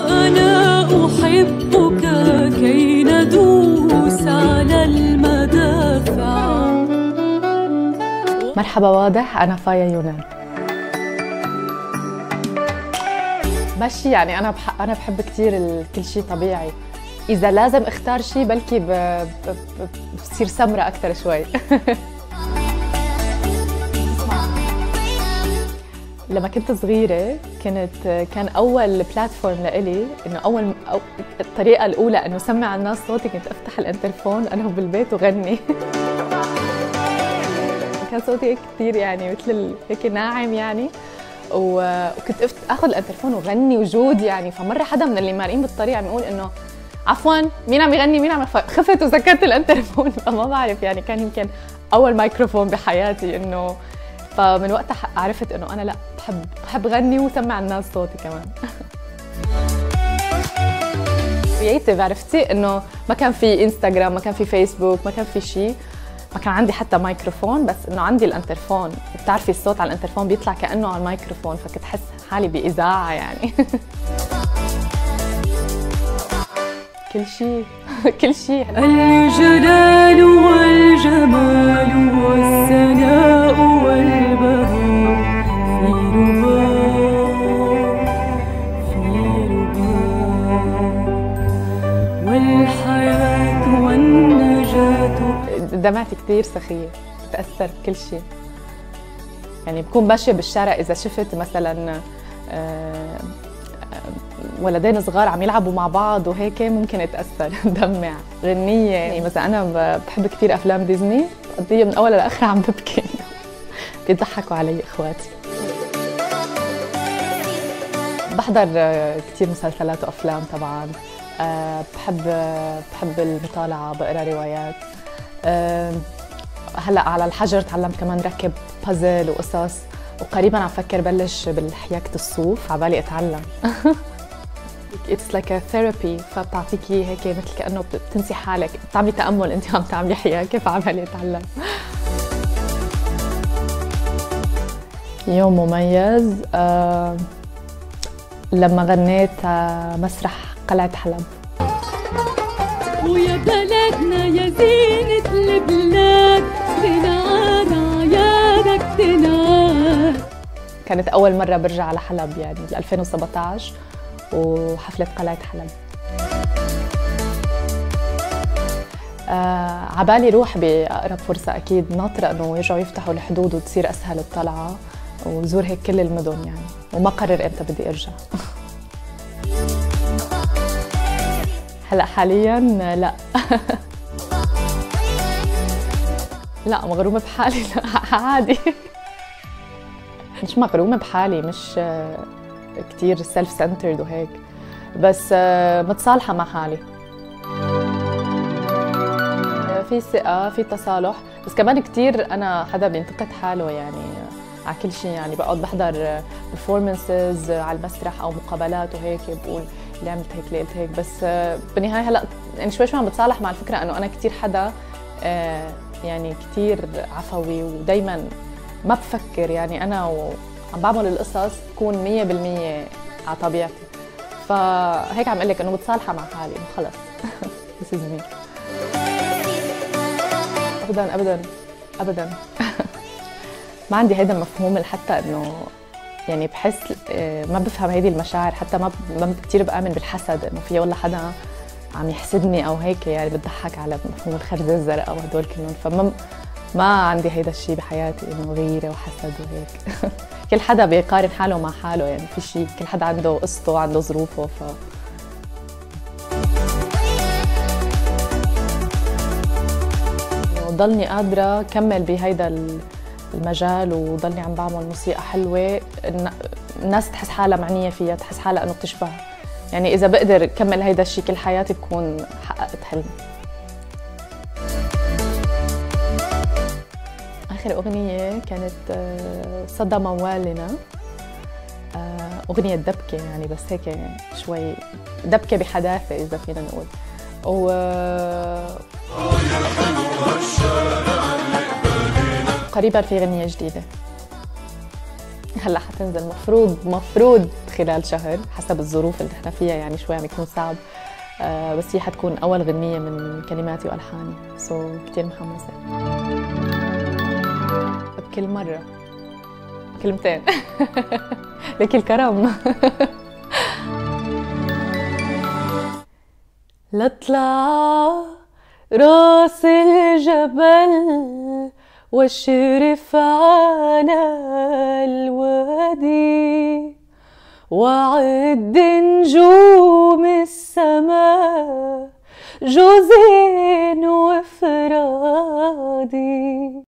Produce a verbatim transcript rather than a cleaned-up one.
وأنا أحبك كي ندوس على المدافع. مرحبا واضح، أنا فايا يونان. ماشي، يعني أنا بح... أنا بحب كثير ال... كل شيء طبيعي. إذا لازم اختار شيء بلكي ب... ب... ب... بصير سمرة أكثر شوي. لما كنت صغيرة كانت كان أول بلاتفورم لإلي إنه أول أو الطريقة الأولى إنه سمع الناس صوتي، كنت أفتح الانترفون أنا بالبيت وغني. كان صوتي هيك كثير يعني مثل هيك ناعم يعني، وكنت اخذ الانترفون وغني وجود يعني. فمره حدا من اللي مارقين بالطريق عم يقول انه عفوا مين عم يغني مين عم، خفت وسكرت الانترفون. فما بعرف يعني، كان يمكن اول مايكروفون بحياتي انه. فمن وقتها عرفت انه انا لا بحب بحب غني وسمع الناس صوتي كمان. كرييتيف، عرفتي انه ما كان في انستغرام، ما كان في فيسبوك، ما كان في شيء، ما كان عندي حتى مايكروفون، بس انه عندي الانترفون. بتعرفي الصوت على الانترفون بيطلع كانه على المايكروفون، فكنت احس حالي باذاعه يعني. كل شيء كل شيء. الجلال والجمال والثناء والبهاء في رباء في رباء، والحياة والنجاة. دمعتي كثير سخية، بتأثر بكل شيء يعني. بكون ماشية بالشارع إذا شفت مثلا ولدين صغار عم يلعبوا مع بعض وهيك ممكن اتأثر دمع. غنية يعني مثلا أنا بحب كثير أفلام ديزني، قضية من أول لآخر عم ببكي. بيضحكوا علي إخواتي. بحضر كثير مسلسلات وأفلام طبعا. بحب بحب المطالعة، بقرا روايات. هلا على الحجر تعلمت كمان ركب بازل وقصص، وقريبا عم فكر بلش بالحياكة الصوف، عبالي اتعلم. It's like a therapy، فبتعطيكي هيك مثل كأنه بتنسي حالك، بتعملي تأمل انت عم تعملي حياكة، فعبالي اتعلم. يوم مميز آه لما غنيت آه مسرح قلعة حلب. ويا بلدنا يا زينة البلاد، تنعاد عيادك تنعاد. كانت أول مرة برجع على حلب يعني ب ألفين وسبعطعش، وحفلة قلعة حلب. آه عبالي روح بأقرب فرصة أكيد، ناطرة إنه يرجعوا يفتحوا الحدود وتصير أسهل الطلعة، وزور هيك كل المدن يعني، وما قرر إمتى بدي أرجع. هلا حاليا لا. لا مغرومة بحالي، لا عادي. مش مغرومة بحالي، مش كتير سيلف سنترد وهيك، بس متصالحة مع حالي. في ثقة، في تصالح، بس كمان كتير أنا حدا بينتقد حاله يعني على كل شيء يعني. بقعد بحضر performances على المسرح أو مقابلات وهيك، بقول ليه عملت هيك، ليه قلت هيك، بس بالنهاية هلا يعني شوي شوي عم بتصالح مع الفكرة إنه أنا كتير حدا يعني كتير عفوي، ودايماً ما بفكر يعني أنا وعم بعمل القصص تكون مية بالمية على طبيعتي. فهيك عم قلك إنه متصالحة مع حالي، إنه خلص. This is me. أبداً أبداً أبداً. ما عندي هيدا المفهوم حتى إنه يعني بحس ما بفهم هيدي المشاعر، حتى ما ما كثير بآمن بالحسد، إنه في والله حدا عم يحسدني أو هيك يعني. بتضحك على مفهوم الخرزة الزرقاء وهدول كلهم، فما ما عندي هيدا الشيء بحياتي إنه غيرة وحسد وهيك. كل حدا بيقارن حاله مع حاله يعني، في شيء كل حدا عنده قصته وعنده ظروفه. ف ضلني قادرة كمل بهيدا المجال، وضلني عم بعمل موسيقى حلوة الناس تحس حالها معنية فيها، تحس حالها انه بتشبه يعني. إذا بقدر كمل هيدا الشيء كل حياتي بكون حققت حلمي. آخر أغنية كانت صدى موالنا، أغنية دبكة يعني، بس هيك شوي دبكة بحداثة إذا فينا نقول. و قريبا في أغنية جديدة هلا حتنزل، مفروض مفروض خلال شهر حسب الظروف اللي نحن فيها، يعني شوي عم يكون صعب. آه بس هي حتكون أول غنية من كلماتي وألحاني، سو so, كتير محمسة. بكل مرة كلمتين لك الكرم. لطلع راس الجبل واشرف على الوادي وعد نجوم السماء جوزين وفرادي.